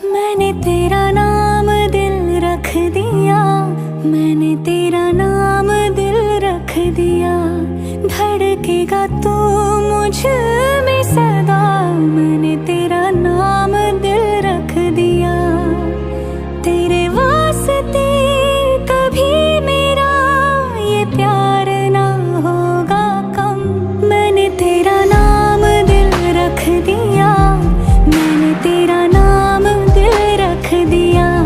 मैंने तेरा नाम दिल रख दिया, मैंने तेरा नाम दिल रख दिया। धड़केगा तू मुझ